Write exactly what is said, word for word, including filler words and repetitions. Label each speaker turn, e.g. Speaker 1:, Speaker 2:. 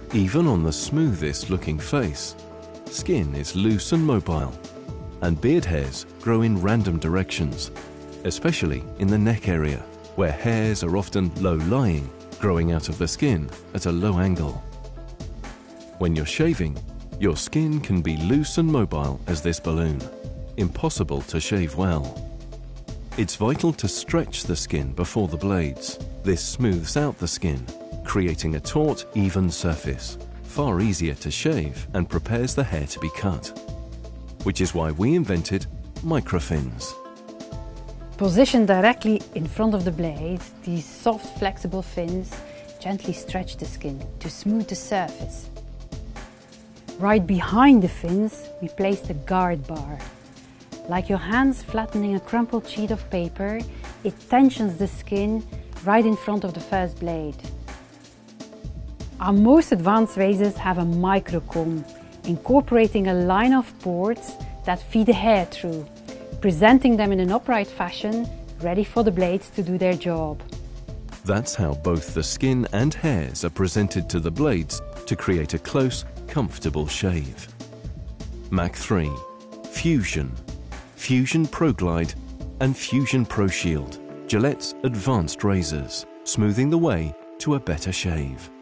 Speaker 1: Even on the smoothest looking face, skin is loose and mobile, and beard hairs grow in random directions, especially in the neck area, where hairs are often low-lying, growing out of the skin at a low angle. When you're shaving, your skin can be loose and mobile as this balloon, impossible to shave well. It's vital to stretch the skin before the blades. This smooths out the skin, creating a taut, even surface, far easier to shave and prepares the hair to be cut. Which is why we invented microfins.
Speaker 2: Positioned directly in front of the blade, these soft, flexible fins gently stretch the skin to smooth the surface. Right behind the fins, we place the guard bar. Like your hands flattening a crumpled sheet of paper, it tensions the skin right in front of the first blade. Our most advanced razors have a microcomb, incorporating a line of ports that feed the hair through, presenting them in an upright fashion, ready for the blades to do their job.
Speaker 1: That's how both the skin and hairs are presented to the blades to create a close, comfortable shave. Mach three, Fusion, Fusion Pro Glide and Fusion Pro Shield, Gillette's advanced razors, smoothing the way to a better shave.